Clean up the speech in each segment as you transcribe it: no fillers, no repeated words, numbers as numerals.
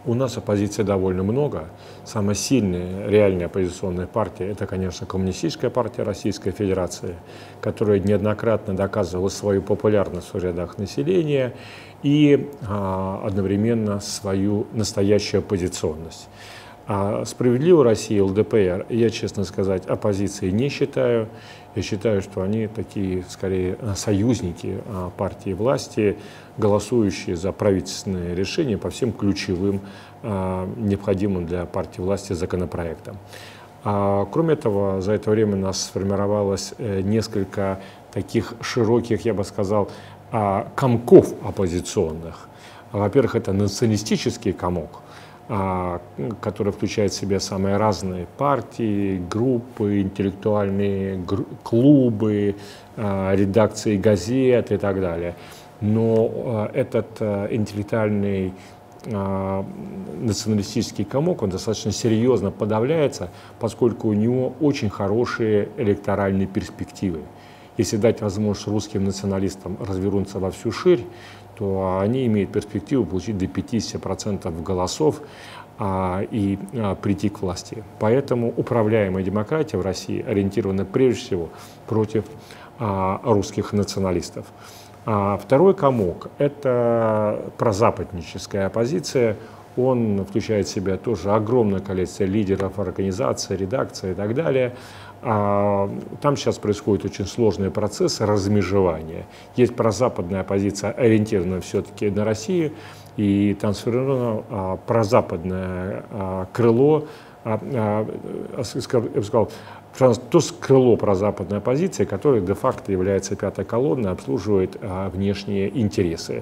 У нас оппозиции довольно много. Самая сильная, реальная оппозиционная партия – это, конечно, Коммунистическая партия Российской Федерации, которая неоднократно доказывала свою популярность в рядах населения и одновременно свою настоящую оппозиционность. А «Справедливая Россия», ЛДПР, я, честно сказать, оппозицией не считаю. Я считаю, что они такие, скорее, союзники партии власти, голосующие за правительственные решения по всем ключевым, необходимым для партии власти законопроектам. Кроме этого, за это время у нас сформировалось несколько таких широких, я бы сказал, комков оппозиционных. Во-первых, это националистический комок, который включает в себя самые разные партии, группы, интеллектуальные клубы, редакции газет и так далее. Но этот интеллектуальный националистический комок, он достаточно серьезно подавляется, поскольку у него очень хорошие электоральные перспективы. Если дать возможность русским националистам развернуться во всю ширь, то они имеют перспективу получить до 50% голосов и прийти к власти. Поэтому управляемая демократия в России ориентирована прежде всего против русских националистов. Второй комок – это прозападническая оппозиция. Он включает в себя тоже огромное количество лидеров, организаций, редакций и так далее. Там сейчас происходит очень сложный процесс размежевания. Есть прозападная оппозиция, ориентированная все-таки на Россию, и трансформировано прозападное крыло, я бы сказал, то крыло прозападной оппозиции, которое де-факто является пятой колонной, обслуживает внешние интересы.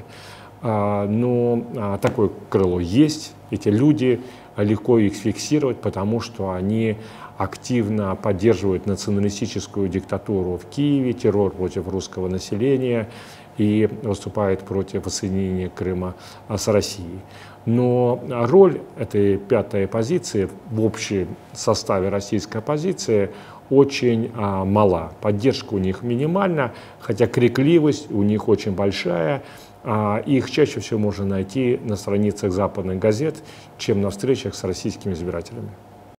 Но такое крыло есть, эти люди, легко их фиксировать, потому что они активно поддерживают националистическую диктатуру в Киеве, террор против русского населения и выступают против воссоединения Крыма с Россией. Но роль этой пятой оппозиции в общем составе российской оппозиции очень мала. Поддержка у них минимальна, хотя крикливость у них очень большая. Их чаще всего можно найти на страницах западных газет, чем на встречах с российскими избирателями.